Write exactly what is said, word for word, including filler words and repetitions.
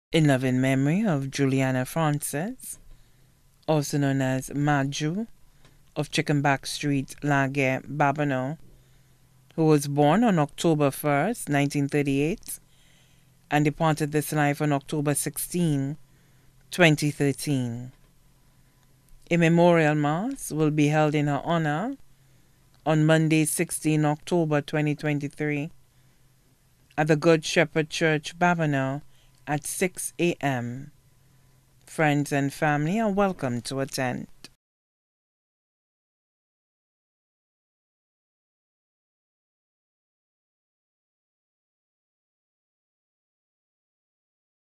In loving memory of Juliana Francis, also known as Maju, of Chickenback Street, Laguerre, Babonneau, who was born on October first, nineteen thirty-eight, and departed this life on October sixteenth, twenty thirteen. A memorial mass will be held in her honor on Monday, sixteenth October twenty twenty-three, at the Good Shepherd Church, Babonneau, at six a m Friends and family are welcome to attend.